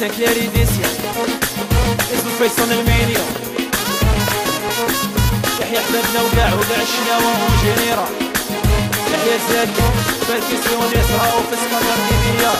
سانكليري ديسيا اسمه فيصل المينيو. يحيى حبابنا وكاع الشناوة وجنيرة. يحيى زاكي باركيسيون يسرى وفي سكندر ديبيا.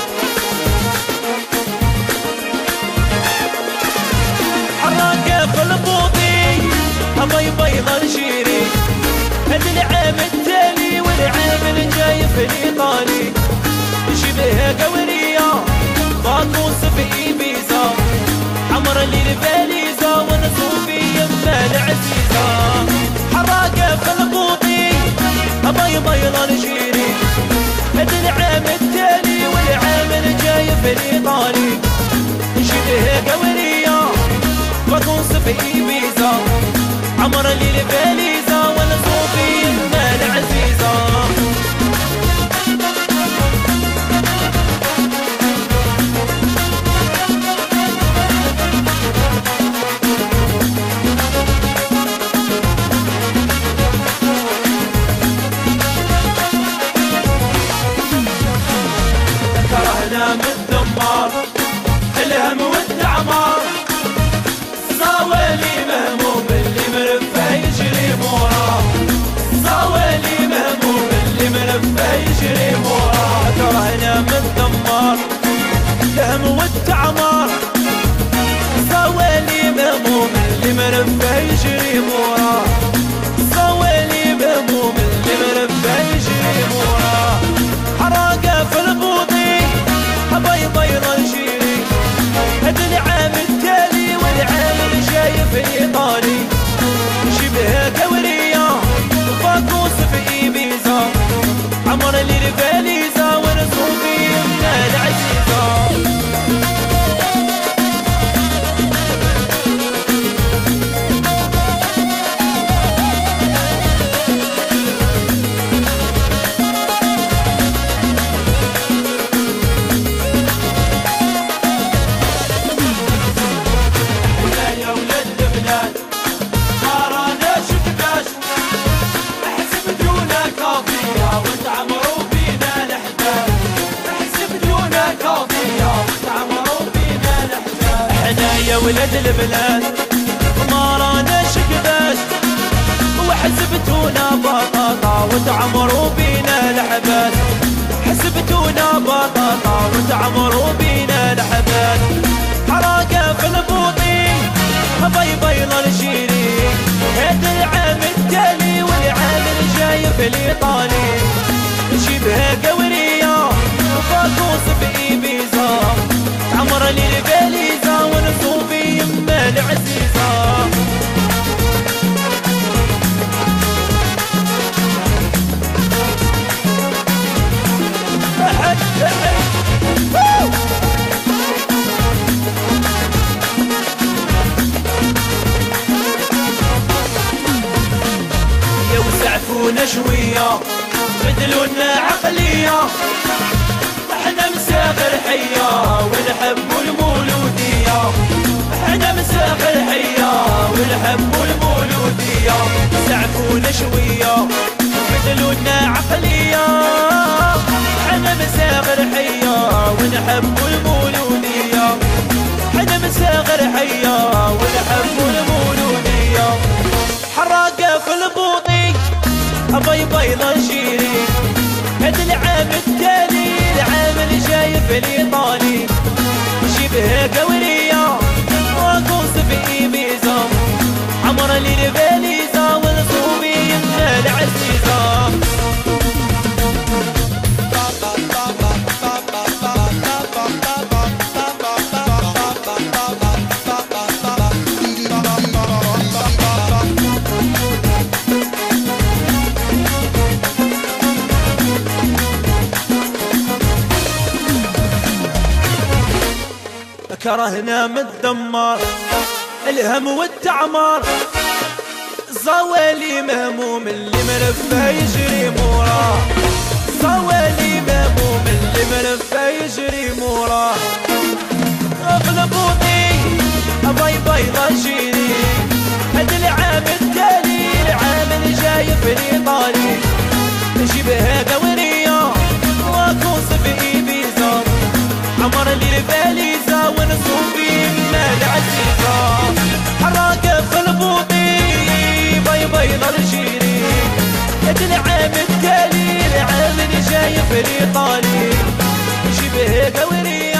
حراكة في البوطي هما يبيض الجيري. هاد العام التالي والعام الجاي في الإيطالي شبه قورية باطوس في إيبيزا. عمر لي الفاليزا ونصوفي يما العزيزة. حراكة في البوطي هما يبيض الجيري. هاد العام التالي والعام الجاي في الإيطالي شبه قورية باطوس في إيبيزا. عمر لي الفاليزا ونصوفي يما العزيزة. كرهنا من الدمار الهم والتعمار. صاوالي مهموم اللي مرفه يجري موراه. صاوالي مهموم اللي مرفه يجري موراه. كرهنا من الدمار الهم والتعمار. صاوالي مهموم اللي مرفه يجري موراه. صاوالي مهموم اللي مرفه يجري موراه. حراقة في البوطي هبا يبيض الجيري. هاد العام التالي والعام الجاي في الإيطالي شبه قورية باطوس في إيبيزا. عمر لي الفاليزا ونصوفي يما العزيزة. يا ولد البلاد ما رانا شكباش وحسبتونا بطاطا وتعمروا بينا الحبات. حسبتونا بطاطا وتعمروا بينا الحبات. حراقة في البوطي هبا يبيض الجيري. هاد العام التالي والعام الجاي في الإيطالي شبه قورية باطوس في إيبيزا. عمر لي الفاليزا ونصوفي يما العزيزة. يا وسعفونا شوية بدلونا عقلية. احنا مسافر حية ونحبوا المولودية. احنا مسافر حية ونحبوا المولودية. سعفونا شوية بدلونا عقلية. احنا مسافر حية ونحبوا المولودية. احنا مسافر حية ونحبوا المولودية. حراقة في البوطي هبا يبيض الجيري. هاد العام التالي العام الجاي في الإيطالي شبه قورية باطوس في إيبيزا. عمر لي الفاليزا ونصوفي يما العزيزة. كرهنا من الدمار الهم والتعمار. صوالي مهموم اللي مرفه يجري موراه. صوالي مهموم اللي مرفه يجري موراه. في البوطي هبا يبيض الجيري. هاد العام التالي العام الجاي في الإيطالي شبه قورية باطوس في إيبيزا. عمر لي الفاليزا ونصوفي عزيزة حراقة في البوطي باي باي نرجيري العام التالي العام اللي جاي في ايطالي جيبه قوري